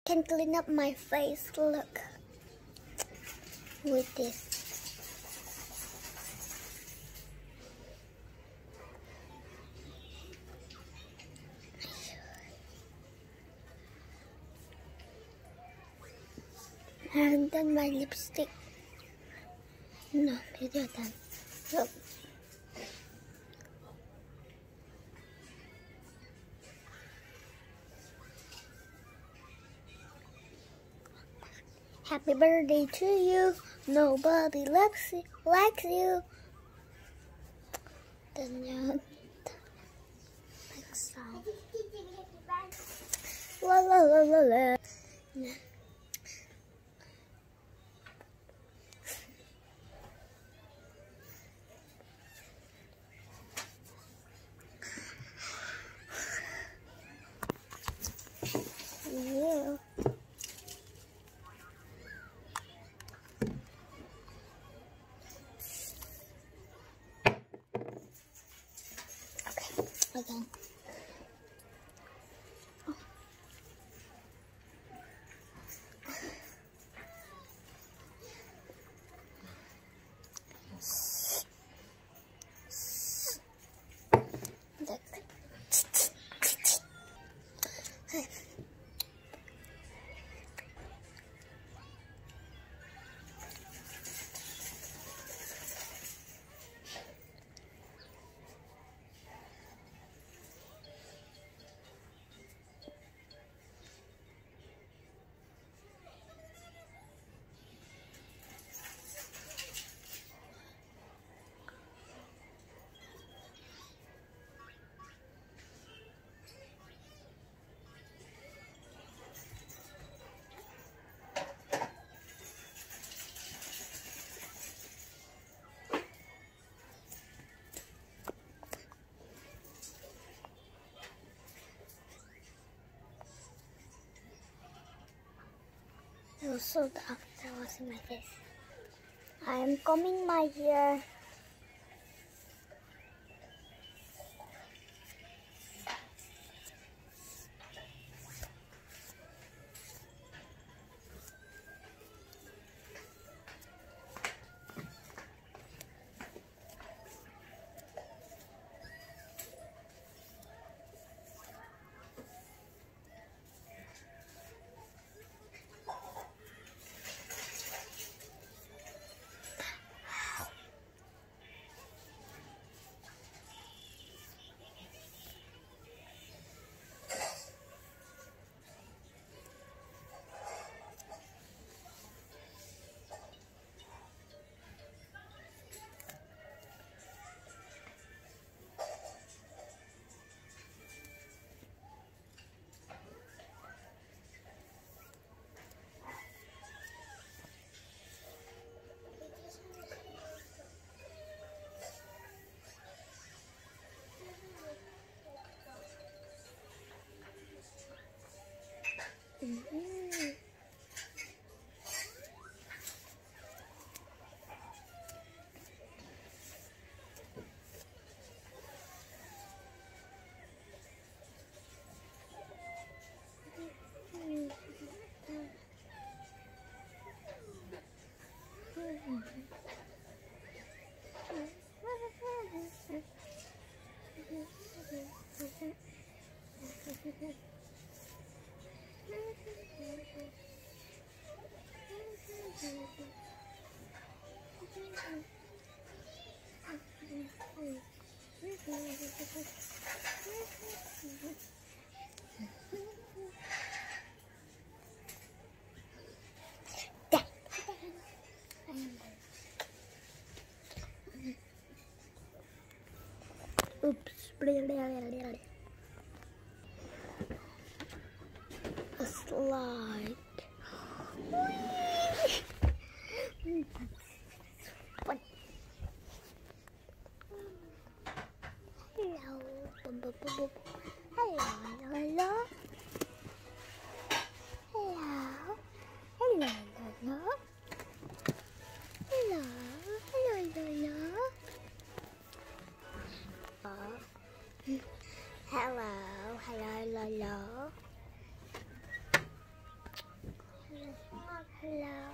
can clean up my face. Look. With this. I haven't done my lipstick. No, video done. Look. Happy birthday to you. Nobody likes you. Then next song. La la la la la. Yeah. Again. Look. Also, the after washing my face, I am combing my hair. Oops. A slide. Hello. Hello. Hello. Hello. Hello. Hello. Hello. Hello. Hello. Hello, hello, hello. Hello.